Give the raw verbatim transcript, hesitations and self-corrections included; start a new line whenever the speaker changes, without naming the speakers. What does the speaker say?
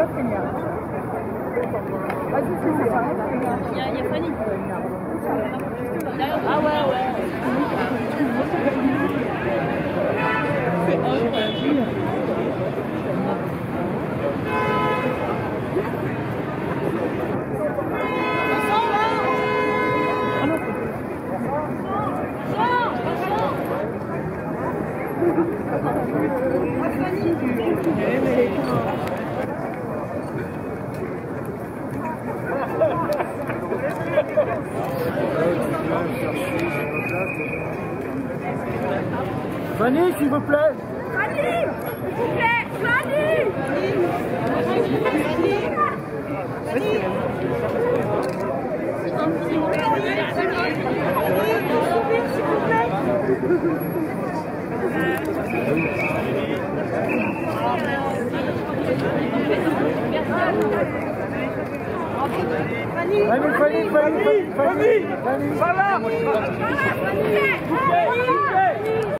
Seigneur. Vas-y, c'est ça.
Il y a, il y a Fanny. Ah ouais, ouais.
Fanny, s'il vous plaît.
Fanny, s'il vous plaît, Fanny.
Fanny, Fanny, Fanny, Fanny, Fanny, Fanny, Fanny, Fanny,